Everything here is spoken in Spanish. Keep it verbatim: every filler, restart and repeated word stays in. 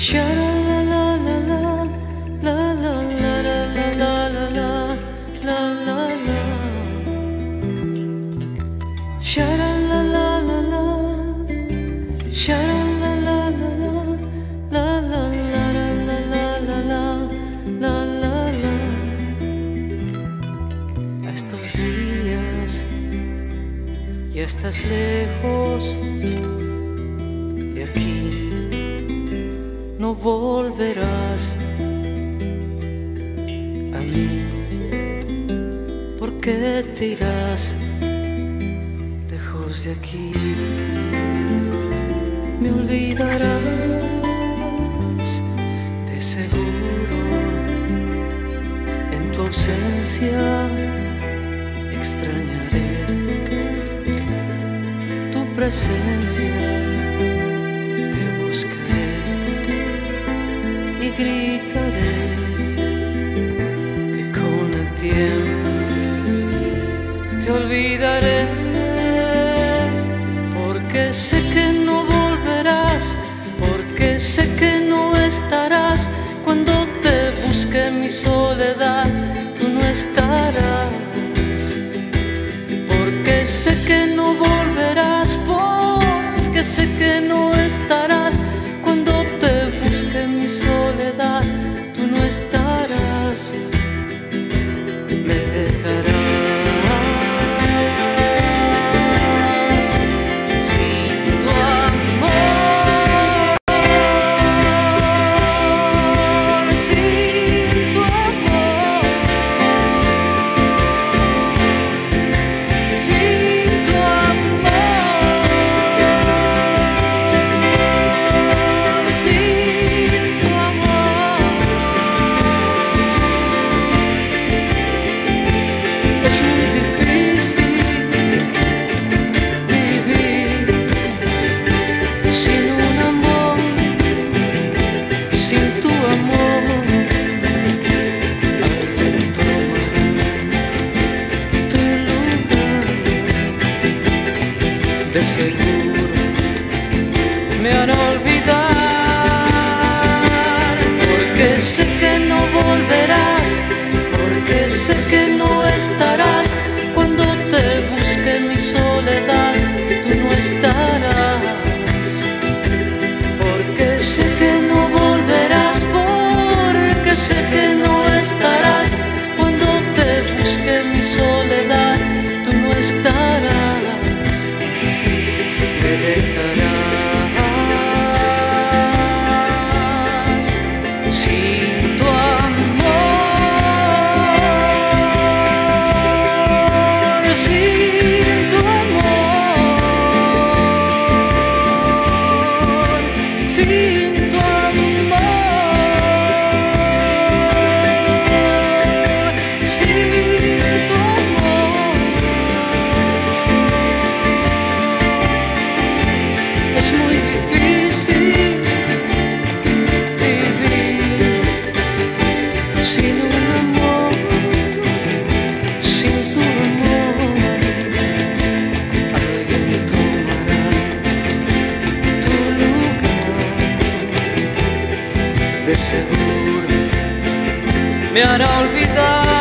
Estos días ya estás lejos de aquí, no volverás a mí. ¿Por qué te irás lejos de aquí? Me olvidarás de seguro. En tu ausencia extrañaré tu presencia, te buscaré y gritaré que con el tiempo te olvidaré, porque sé que no volverás, porque sé que no estarás. Cuando te busque en mi soledad, tú no estarás. Porque sé que no volverás, porque sé que no estarás. Cuando te busque en mi soledad, tú no estarás. Me dejarás sin tu amor, sin tu amor, sin tu amor, sin tu amor. Es muy difícil vivir sin un amor, sin tu amor. Alguien tomará tu lugar, de seguro me hará olvidar, porque sé que no volverás, porque sé que no estarás. Cuando te busque en mi soledad, tú no estarás. Porque sé que no volverás, porque sé que no estarás. Cuando te busque en mi soledad, tú no estarás. Me dejarás sin tu amor, sin tu amor, sin tu amor, sin tu amor. Es muy difícil vivir sin un amor, sin tu amor. Alguien tomará tu lugar, de seguro me hará olvidar.